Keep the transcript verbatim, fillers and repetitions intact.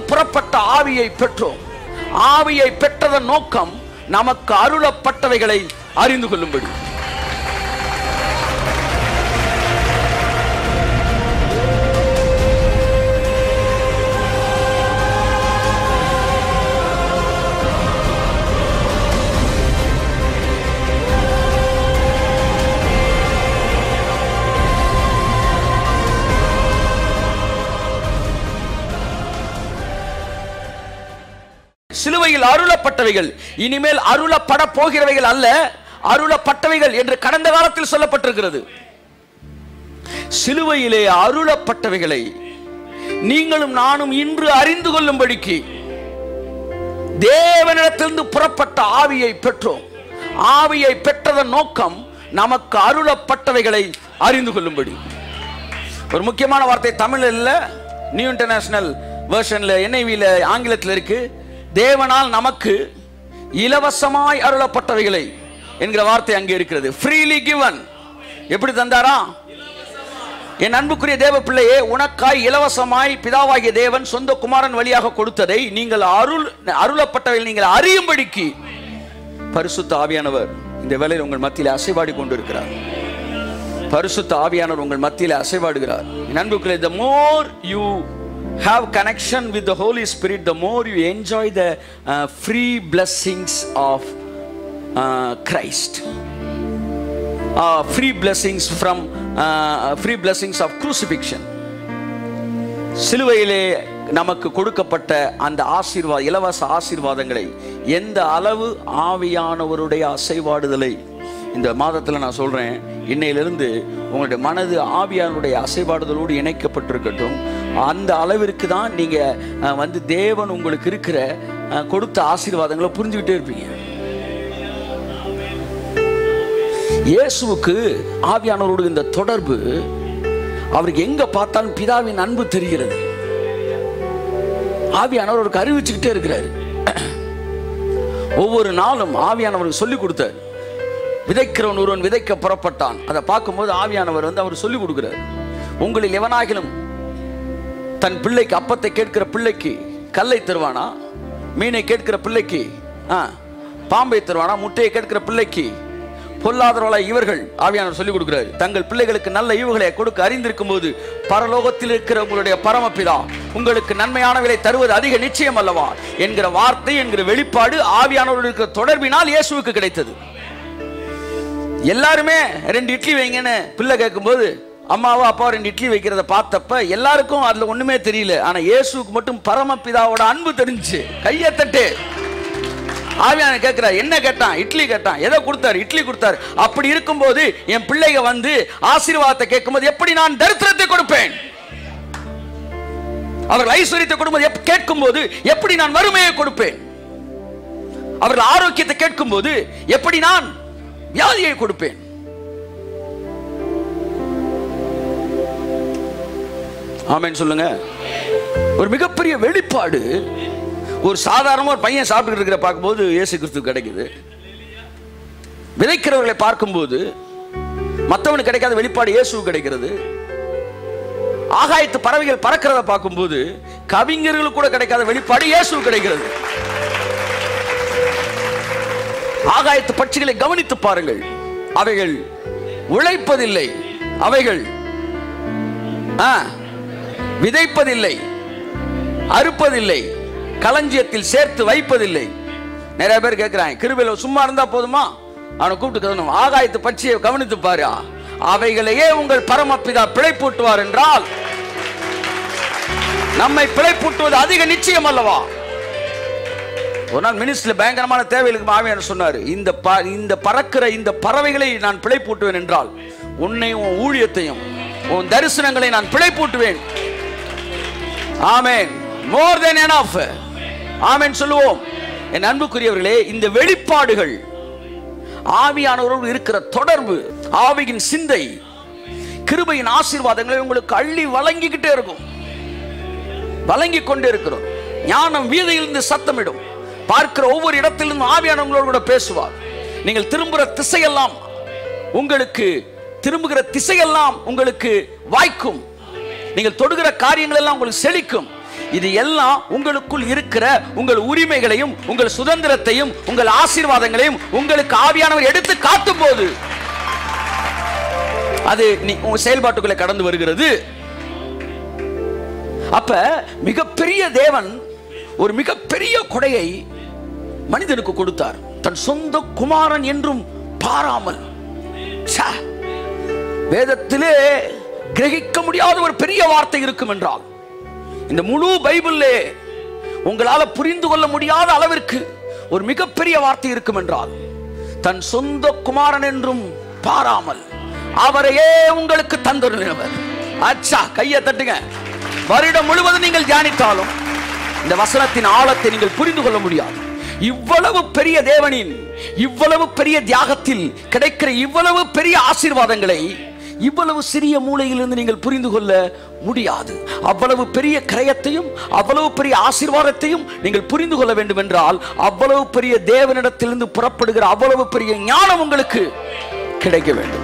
புறப்பட்ட ஆவியை பெற்றோம். ஆவியை பெற்றதன் நோக்கம் நமக்கு அருளப்பட்டவைகளை அறிந்து கொள்ளும்படி. சிலுவையில் அருளப்பட்டவைகள் இனிமேல் அருளப்பட போகிறவைகள் அல்ல, அருளப்பட்டவைகள் என்று கடந்த காலத்தில் சொல்லப்பட்டிருக்கிறது. சிலுவையிலே அருளப்பட்டவைகளை நீங்களும் நானும் இன்று அறிந்து கொள்ளும்படிக்கு தேவனிடத்திலிருந்து புறப்பட்ட ஆவியை பெற்றோம். ஆவியை பெற்றதன் நோக்கம் நமக்கு அருளப்பட்டவைகளை அறிந்து கொள்ளும்படி. ஒரு முக்கியமான வார்த்தை தமிழ்ல இல்ல, நியூ இன்டர்நேஷனல் வெர்ஷன்ல என் ஐ வில ஆங்கிலத்தில் இருக்கு. தேவனால் நமக்கு இலவசமாய் அருளப்பட்டவைகளை என்கிற வார்த்தை அங்கே இருக்கிறது. Freely given. எப்படி தந்தாரா? என் அன்புக்குரிய தேவ பிள்ளையே, உனக்காய் இலவசமாய் பிதாவாகிய தேவன் சொந்த குமாரன் வழியாக கொடுத்ததை நீங்கள் அருள் அருளப்பட்டவைகள் நீங்கள் அறியும்படிக்கு பரிசுத்த ஆவியானவர் இந்த வேளையில் உங்கள் மத்தியில் அசைவாடி கொண்டிருக்கிறார். பரிசுத்த ஆவியானவர் உங்கள் மத்தியில் அசைவாடுகிறார். என் அன்புக்குரிய, the more you have connection with the Holy Spirit, the more you enjoy the uh, free blessings of uh, Christ, uh, free blessings from uh, free blessings of crucifixion. சிலுவையிலே நமக்கு கொடுக்கப்பட்ட அந்த ஆசீர்வாத இலவச ஆசீர்வாதங்களை எந்த அளவு ஆவியானவருடைய அசைவாடுதலை இந்த மாதத்தில் நான் சொல்றேன். இன்னையிலிருந்து உங்களுடைய மனது ஆவியானுடைய அசைபாடுதலோடு இணைக்கப்பட்டிருக்கட்டும். அந்த அளவிற்கு தான் நீங்க வந்து தேவன் உங்களுக்கு இருக்கிற கொடுத்த ஆசீர்வாதங்களை புரிஞ்சுக்கிட்டே இருப்பீங்க. இயேசுவுக்கு ஆவியானவரோடு இந்த தொடர்பு, அவருக்கு எங்க பார்த்தாலும் பிதாவின் அன்பு தெரிகிறது. ஆவியானவர் அவருக்கு அறிவிச்சுக்கிட்டே இருக்கிறாரு. ஒவ்வொரு நாளும் ஆவியானவருக்கு சொல்லி கொடுத்தார். விதைக்கிறவன் ஒருவன் விதைக்க புறப்பட்டான். அதை பார்க்கும்போது ஆவியானவர் வந்து அவர் சொல்லிக் கொடுக்கிறார். உங்களில் எவனாகிலும் தன் பிள்ளைக்கு அப்பத்தை கேட்கிற பிள்ளைக்கு கல்லை தருவானா? மீனை கேட்கிற பிள்ளைக்கு பாம்பை தருவானா? முட்டையை கேட்கிற பிள்ளைக்கு பொல்லாதவர்களா இவர்கள் ஆவியானவர் சொல்லிக் கொடுக்கிறார். தங்கள் பிள்ளைகளுக்கு நல்ல ஈவுகளை கொடுக்க அறிந்திருக்கும் போது பரலோகத்தில் இருக்கிற உங்களுடைய பரமபிதா உங்களுக்கு நன்மையானவர்களை தருவது அதிக நிச்சயம் அல்லவா என்கிற வார்த்தை என்கிற வெளிப்பாடு ஆவியானவரோடு இருக்கிற தொடர்பினால் இயேசுவுக்கு கிடைத்தது. எல்லாருமே ரெண்டு இட்லி வைங்கன்னு பிள்ளை கேட்கும்போது அம்மாவோ அப்பாவோ ரெண்டு இட்லி வைக்கிறத பார்த்தப்ப எல்லாருக்கும் அதுல ஒண்ணுமே தெரியல. ஆனா இயேசுவுக்கு மட்டும் பரமபிதாவோட அன்பு தெரிஞ்சு கையை தட்டு. ஆவியான கேட்கிறார், என்ன கேட்டான்? இட்லி கேட்டான். எதை கொடுத்தாரு? இட்லி கொடுத்தாரு. அப்படி இருக்கும்போது என் பிள்ளைங்க வந்து ஆசீர்வாதத்தை கேட்கும்போது எப்படி நான் தரித்திரத்தை கொடுப்பேன்? அவர்கள் ஐஸ்வர்யத்தை கொடுக்கும்போது கேட்கும் போது எப்படி நான் வறுமையை கொடுப்பேன்? அவர்கள் ஆரோக்கியத்தை கேட்கும் போது எப்படி நான் வியாதியை கொடுப்பேன்? ஆமென் சொல்லுங்க. ஒரு மிகப்பெரிய வெளிப்பாடு ஒரு சாதாரண ஒரு பையன் சாப்பிட்டு இருக்கிற பார்க்கும்போது இயேசு கிறிஸ்து கிடைக்குது. விதைக்கிறவர்களை பார்க்கும்போது மற்றவனுக்கு கிடைக்காத வெளிப்பாடு இயேசு கிடைக்கிறது. ஆகாயத்து பறவைகள் பறக்கிறத பார்க்கும்போது கவிஞர்களுக்கு கூட கிடைக்காத வெளிப்பாடு இயேசு கிடைக்கிறது. ஆகாயத்து பட்சிகளை கவனித்து பாருங்கள். அவைகள் உழைப்பதில்லை, அவைகள் விதைப்பதில்லை, அறுப்பதில்லை, களஞ்சியத்தில் சேர்த்து வைப்பதில்லை. நிறைய பேர் கேட்கிறாங்க, கிருபையில சும்மா இருந்தா போதுமா? அவனை கூப்பிட்டு ஆகாயத்து பட்சியை கவனித்து பாரு, அவைகளையே உங்கள் பரமபிதா பிழைப்பூட்டுவார் என்றால் நம்மை பிழைப்பூட்டுவது அதிக நிச்சயம் அல்லவா? ஒரு நாள் மினிஸ்ட்ரியில் பயங்கரமான தேவைகளுக்கு ஆவியானவர் சொன்னார், இந்த இந்த பறக்கிற இந்த பறவைகளை நான் பிழைப்பூட்டுவேன் என்றால் உன்னையும் உன் ஊழியத்தையும் உன் தரிசனங்களை நான் பிழைப்பூட்டுவேன். ஆமென். மோர் தென் எனஃப். ஆமென் சொல்லுவோம். என் அன்புக்குரியவர்களே, இந்த வெளிப்பாடுகள் ஆவியானவரோடு இருக்கிற தொடர்பு, ஆவியின் சிந்தை, கிருபையின் ஆசீர்வாதங்களை உங்களுக்கு அள்ளி வழங்கிக்கிட்டே இருக்கும். வழங்கி கொண்டே இருக்கிறோம். ஞானம் வீதியிலிருந்து சத்தமிடும். பார்க்கிற ஒவ்வொரு இடத்திலிருந்து ஆவியானவங்களோடு கூட பேசுவார். நீங்கள் திரும்புகிற திசையெல்லாம் உங்களுக்கு திரும்புகிற திசையெல்லாம் உங்களுக்கு வாய்க்கும். நீங்கள் தொடுகிற காரியங்கள் எல்லாம் உங்களுக்கு செழிக்கும். இது எல்லாம் உங்களுக்குள் இருக்கிற உங்கள் உரிமைகளையும் உங்கள் சுதந்திரத்தையும் உங்கள் ஆசீர்வாதங்களையும் உங்களுக்கு ஆவியானவர் எடுத்து காட்டும் போது அது உங்க செயல்பாட்டுக்குள்ளே கடந்து வருகிறது. அப்ப மிகப்பெரிய தேவன் ஒரு மிகப்பெரிய கொடையை மனிதனுக்கு கொடுத்தார், தன் சொந்த குமாரன் என்றும் பாராமல். வேதத்திலே கிரகிக்க முடியாத ஒரு பெரிய வார்த்தை இருக்கும் என்றால், இந்த முழு பைபிளிலே உங்களால் புரிந்து கொள்ள முடியாத அளவிற்கு ஒரு மிகப்பெரிய வார்த்தை இருக்கும் என்றால், தன் சொந்த குமாரன் என்றும் பாராமல் அவரையே உங்களுக்கு தந்தருளினவர். அச்சா, கையை தட்டுங்க. வருடம் முழுவதும் நீங்கள் தியானித்தாலும் இந்த வசனத்தின் ஆழத்தை நீங்கள் புரிந்து கொள்ள முடியாது. இவ்வளவு பெரிய தேவனின் இவ்வளவு பெரிய தியாகத்தில் கிடைக்கிற இவ்வளவு பெரிய ஆசீர்வாதங்களை இவ்வளவு சிறிய மூலையிலிருந்து நீங்கள் புரிந்து கொள்ள முடியாது. அவ்வளவு பெரிய கிரயத்தையும் அவ்வளவு பெரிய ஆசீர்வாதத்தையும் நீங்கள் புரிந்து கொள்ள வேண்டும் என்றால், அவ்வளவு பெரிய தேவனிடத்திலிருந்து புறப்படுகிற அவ்வளவு பெரிய ஞானம் உங்களுக்கு கிடைக்க வேண்டும்.